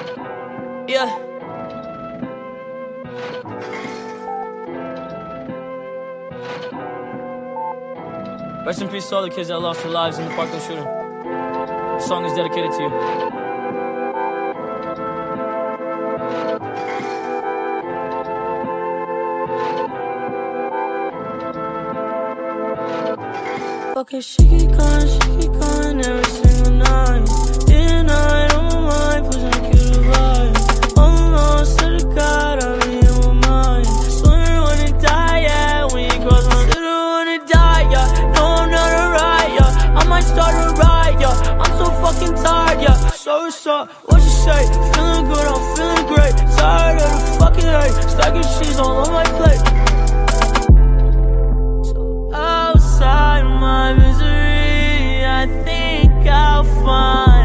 Yeah. Rest in peace to all the kids that lost their lives in the Parkland shooting. This song is dedicated to you. Okay, she keep calling every single night. Day and night on my mind, pushing a cute vibe. Almost to the God, I'll be in my mind. Swear wanna die, yeah, when you cross my still wanna die, yeah. No, I'm not alright, yeah. I might start a riot, yeah. I'm so fucking tired, yeah. So what's up, what you say? Feeling good, I'm feeling great. Tired of the fucking hate. Stacking cheese all on my plate. Outside my misery, I think I'll find